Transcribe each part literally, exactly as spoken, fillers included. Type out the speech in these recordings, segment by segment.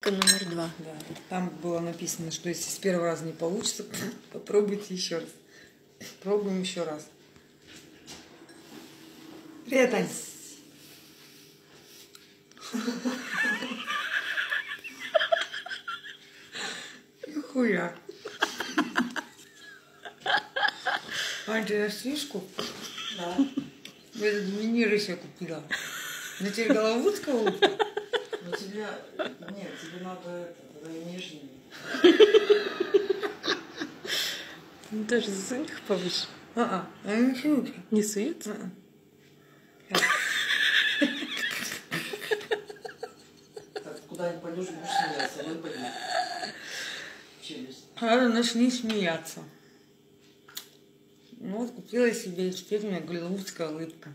Номер два. Да. Там было написано, что если с первого раза не получится, попробуйте еще раз. Пробуем еще раз. Привет, Ань. Нихуя. Ань, ты ешь фишку? Да. Я этот мини себе купила. На тебе головутка утка? Но тебе... Нет, тебе надо это, нежнее. Ну, даже засунь их повыше. А-а, они не суются. Не суют? А-а. Так, куда-нибудь пойдешь, будешь смеяться, выпади. Челюсть. Надо начни смеяться. Ну вот купила себе, и теперь у меня голливудская улыбка.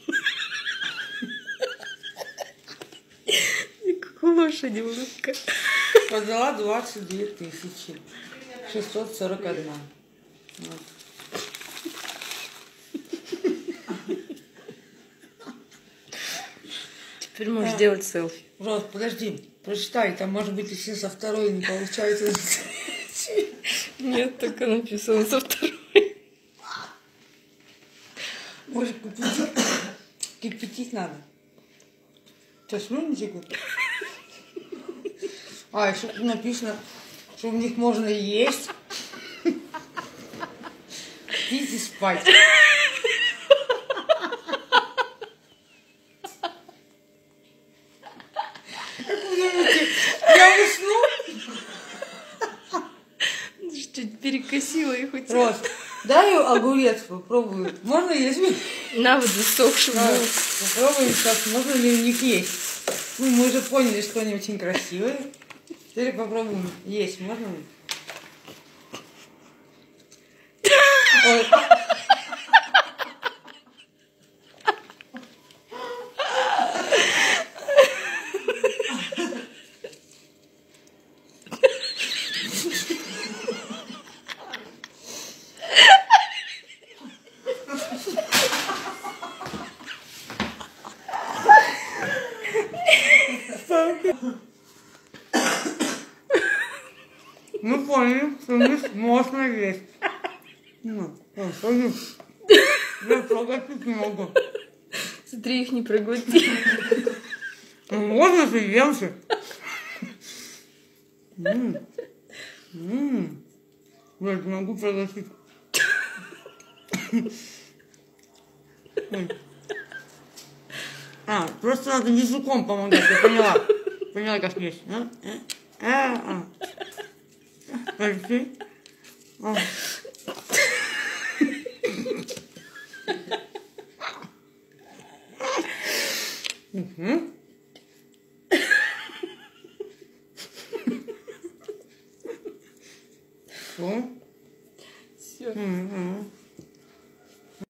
И как у лошади улыбка. Продала двадцать две тысячи шестьсот сорок одна. Вот. Теперь можешь делать селфи. Пожалуйста, подожди, прочитай, там может быть еще со второй не получается. Нет, только написано со второй. Может кипятить? Кипятить надо. Что, слюни текут? А, еще тут написано, что в них можно есть, пить и спать. Как вы думаете, я усну? Чуть перекосила их у тебя. Рос, дай огурец попробую. Можно есть? На вот засохшую. Да, попробуем сейчас, можно ли у них есть. Ну, мы уже поняли, что они очень красивые. Теперь попробуем есть. Можно ли? Ой. Мы поняли, что их можно есть. Ну, я проглотить не могу. Смотри, их не проглоти. Ну, можно же ем же. М. М. Я не могу проглотить. Ой. А, просто надо языком помогать, я поняла. Поняла, как есть. А, а, а. Подожди. А. Угу. Что? Все. Угу.